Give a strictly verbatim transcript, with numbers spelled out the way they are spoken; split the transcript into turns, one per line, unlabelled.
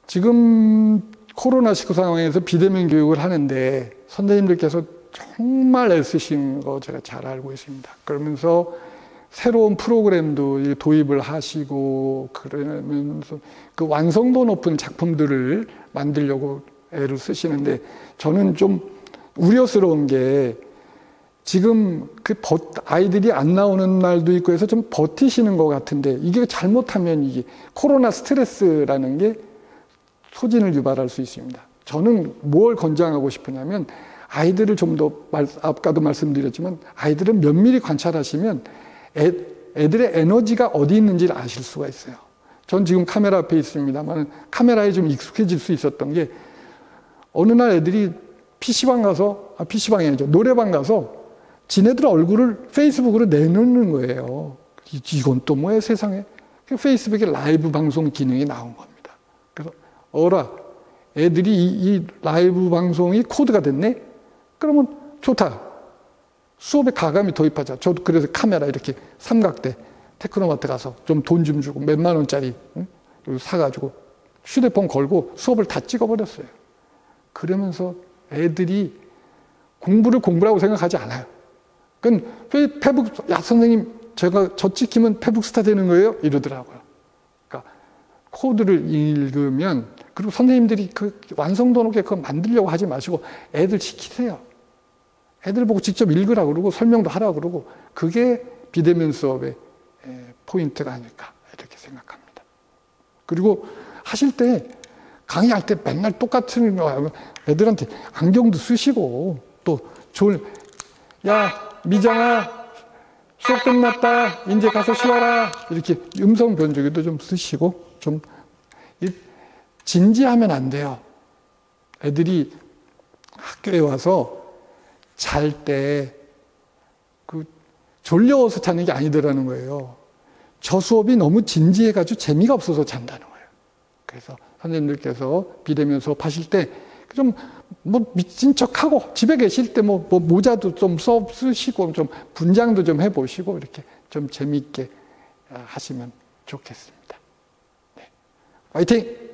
지금 코로나십구 상황에서 비대면 교육을 하는데 선생님들께서 정말 애쓰신 거 제가 잘 알고 있습니다. 그러면서 새로운 프로그램도 도입을 하시고 그러면서 그 완성도 높은 작품들을 만들려고 애를 쓰시는데 저는 좀 우려스러운 게 지금 그 아이들이 안 나오는 날도 있고 해서 좀 버티시는 것 같은데 이게 잘못하면 이게 코로나 스트레스라는 게 소진을 유발할 수 있습니다. 저는 뭘 권장하고 싶으냐면 아이들을 좀 더 아까도 말씀드렸지만 아이들은 면밀히 관찰하시면 애, 애들의 에너지가 어디 있는지를 아실 수가 있어요. 전 지금 카메라 앞에 있습니다만 카메라에 좀 익숙해질 수 있었던 게 어느 날 애들이 피시방 가서 아 피시방이 아니죠. 노래방 가서 지네들 얼굴을 페이스북으로 내놓는 거예요. 이건 또 뭐예요 세상에. 페이스북에 라이브 방송 기능이 나온 겁니다. 그래서 어라 애들이 이, 이 라이브 방송이 코드가 됐네? 그러면 좋다. 수업에 가감히 도입하자. 저도 그래서 카메라 이렇게 삼각대 테크노마트 가서 좀 돈 좀 주고 몇만 원짜리 응? 사가지고 휴대폰 걸고 수업을 다 찍어버렸어요. 그러면서 애들이 공부를 공부라고 생각하지 않아요. 그건 페북, 야 선생님 제가 저 찍히면 페북 스타 되는 거예요? 이러더라고요. 그러니까 코드를 읽으면 그리고 선생님들이 그 완성도 높게 그거 만들려고 하지 마시고 애들 시키세요. 애들 보고 직접 읽으라고 그러고 설명도 하라고 그러고 그게 비대면 수업의 포인트가 아닐까 이렇게 생각합니다. 그리고 하실 때 강의할 때 맨날 똑같은 거 애들한테 안경도 쓰시고 또 좋은 야 미정아 수업 끝났다 이제 가서 쉬어라 이렇게 음성 변조기도 좀 쓰시고 좀 진지하면 안 돼요. 애들이 학교에 와서 잘 때 그 졸려워서 자는 게 아니더라는 거예요. 저 수업이 너무 진지해가지고 재미가 없어서 잔다는 거예요. 그래서 선생님들께서 비대면 수업 하실 때 좀 뭐 미친 척하고 집에 계실 때 뭐 뭐 모자도 좀 써 쓰시고 좀 분장도 좀 해보시고 이렇게 좀 재미있게 하시면 좋겠습니다. 네. 화이팅!